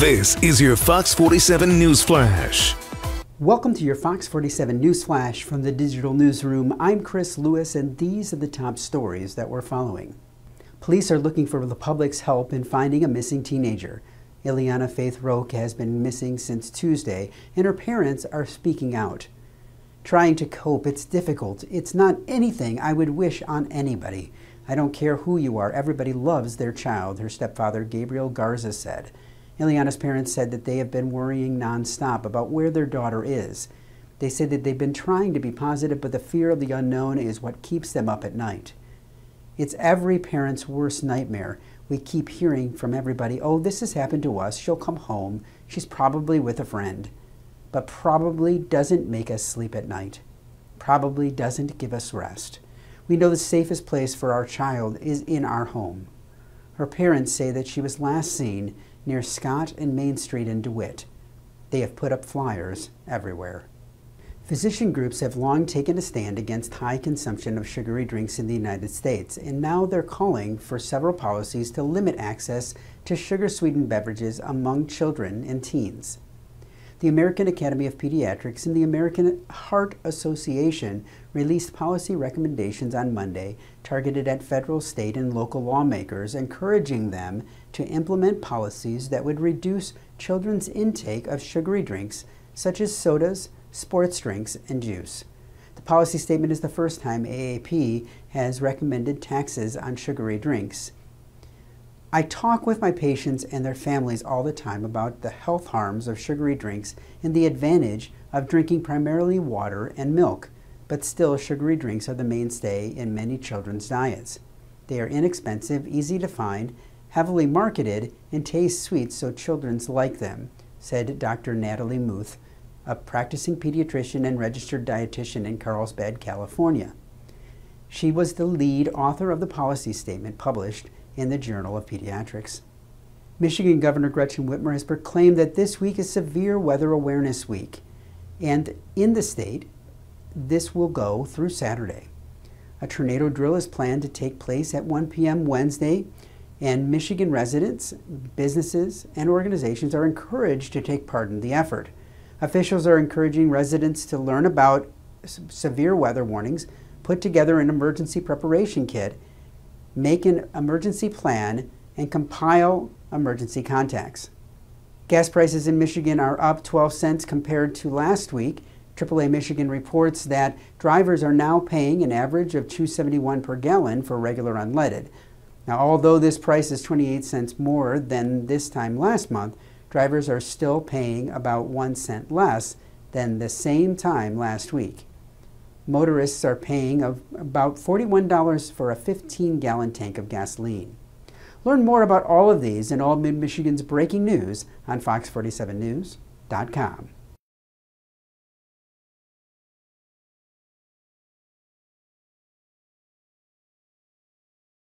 This is your Fox 47 News Flash. Welcome to your Fox 47 News Flash from the Digital Newsroom. I'm Chris Lewis, and these are the top stories that we're following. Police are looking for the public's help in finding a missing teenager. Ileana Faith Roque has been missing since Tuesday, and her parents are speaking out. Trying to cope, it's difficult. It's not anything I would wish on anybody. I don't care who you are, everybody loves their child, her stepfather Gabriel Garza said. Ileana's parents said that they have been worrying nonstop about where their daughter is. They said that they've been trying to be positive, but the fear of the unknown is what keeps them up at night. It's every parent's worst nightmare. We keep hearing from everybody, oh, this has happened to us, she'll come home, she's probably with a friend. But probably doesn't make us sleep at night. Probably doesn't give us rest. We know the safest place for our child is in our home. Her parents say that she was last seen near Scott and Main Street in DeWitt. They have put up flyers everywhere. Physician groups have long taken a stand against high consumption of sugary drinks in the United States, and now they're calling for several policies to limit access to sugar-sweetened beverages among children and teens. The American Academy of Pediatrics and the American Heart Association released policy recommendations on Monday targeted at federal, state, and local lawmakers, encouraging them to implement policies that would reduce children's intake of sugary drinks such as sodas, sports drinks, and juice. The policy statement is the first time AAP has recommended taxes on sugary drinks. I talk with my patients and their families all the time about the health harms of sugary drinks and the advantage of drinking primarily water and milk, but still sugary drinks are the mainstay in many children's diets. They are inexpensive, easy to find, heavily marketed, and taste sweet, so children like them, said Dr. Natalie Muth, a practicing pediatrician and registered dietitian in Carlsbad, California. She was the lead author of the policy statement published in the Journal of Pediatrics. Michigan Governor Gretchen Whitmer has proclaimed that this week is Severe Weather Awareness Week, and in the state, this will go through Saturday. A tornado drill is planned to take place at 1 p.m. Wednesday, and Michigan residents, businesses, and organizations are encouraged to take part in the effort. Officials are encouraging residents to learn about severe weather warnings, put together an emergency preparation kit, make an emergency plan, and compile emergency contacts. Gas prices in Michigan are up 12 cents compared to last week. AAA Michigan reports that drivers are now paying an average of $2.71 per gallon for regular unleaded. Now, although this price is 28 cents more than this time last month, drivers are still paying about 1 cent less than the same time last week. Motorists are paying about $41 for a 15-gallon tank of gasoline. Learn more about all of these and all Mid-Michigan's breaking news on fox47news.com.